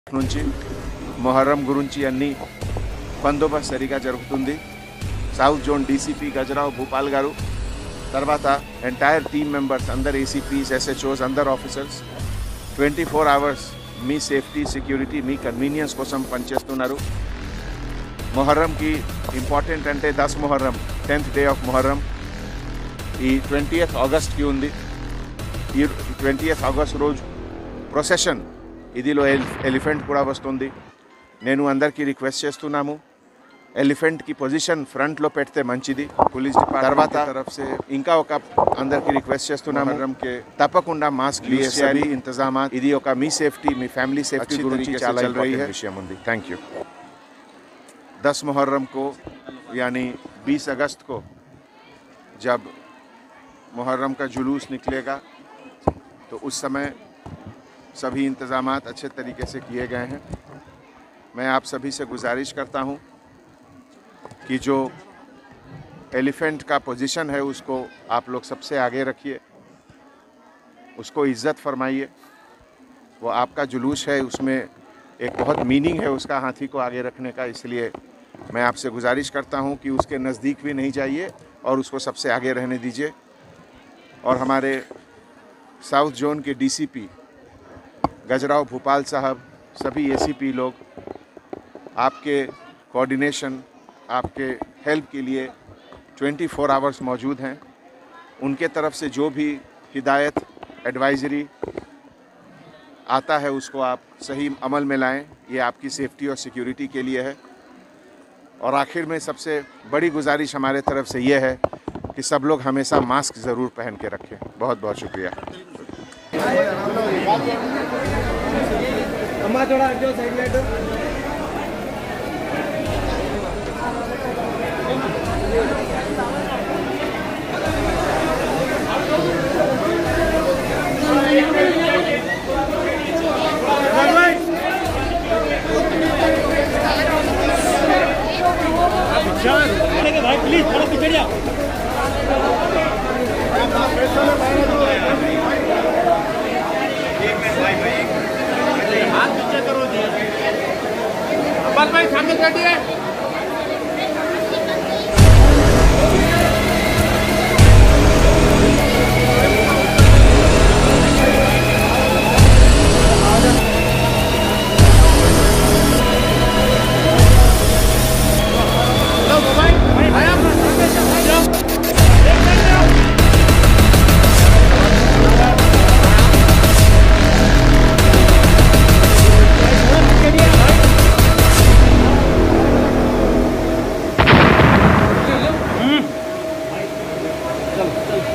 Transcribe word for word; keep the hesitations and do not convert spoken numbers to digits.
నుంచి మొహర్రం గురించి అన్ని బందోబస్తు సరిగా జరుగుతుంది. South zone DCP Gajarao Bhupal గారు, తర్వాత ఎంటైర్ టీమ్ మెంబర్స్, అందరు ఏసీపీస్, ఎస్హెచ్ఓస్, అందరు ఆఫీసర్స్ ట్వంటీ ఫోర్ అవర్స్ మీ సేఫ్టీ, సెక్యూరిటీ, మీ కన్వీనియన్స్ కోసం పనిచేస్తున్నారు. మొహర్రంకి ఇంపార్టెంట్ అంటే దస్ Muharram, tenth day of Muharram ఈ ట్వంటీయత్ ఆగస్ట్కి ఉంది. ఈ ట్వంటీయత్ ఆగస్ట్ రోజు ప్రొసెషన్, ఇదిలో ఎలిఫెంట్ కూడా వస్తుంది. నేను అందరికీ రిక్వెస్ట్ చేస్తున్నాము, ఎలిఫెంట్కి పొజిషన్ ఫ్రంట్లో పెడితే మంచిది. పోలీస్ డిపార్ట్మెంట్ తర్వాత तरफ से ఇంకా ఒక అందరికీ రిక్వెస్ట్ చేస్తున్నాము, తప్పకుండా మాస్క్ యూజ్ చేయాలి. ఇంతజామాత్, ఇది ఒక మీ సేఫ్టీ, మీ ఫ్యామిలీ సేఫ్టీ గురించి చాలా ఇంపార్టెంట్ విషయం ఉంది. Thank you. दस मुहर्रम को यानी बीस अगस्त को जब मुहर्रम का जुलूस निकलेगा तो उस समय सभी इंतज़ामात अच्छे तरीके से किए गए हैं. मैं आप सभी से गुजारिश करता हूं कि जो एलिफेंट का पोजीशन है उसको आप लोग सबसे आगे रखिए, उसको इज़्ज़त फरमाइए. वो आपका जुलूस है, उसमें एक बहुत मीनिंग है उसका, हाथी को आगे रखने का. इसलिए मैं आपसे गुजारिश करता हूं कि उसके नज़दीक भी नहीं जाइए और उसको सबसे आगे रहने दीजिए. और हमारे साउथ जोन के डीसीपी गजराव भूपाल साहब, सभी एसीपी लोग आपके कोऑर्डिनेशन, आपके हेल्प के लिए ट्वेंटी फोर आवर्स मौजूद हैं. उनके तरफ से जो भी हिदायत, एडवाइजरी आता है उसको आप सही अमल में लाएं. ये आपकी सेफ्टी और सिक्योरिटी के लिए है. और आखिर में सबसे बड़ी गुजारिश हमारे तरफ से ये है कि सब लोग हमेशा मास्क ज़रूर पहन के रखें. बहुत बहुत शुक्रिया. भाई प्लीज थोड़ा पीछे जाओ. हाथ पीछे करो जी. अब्बास भाई सामने बैठिए. चल चल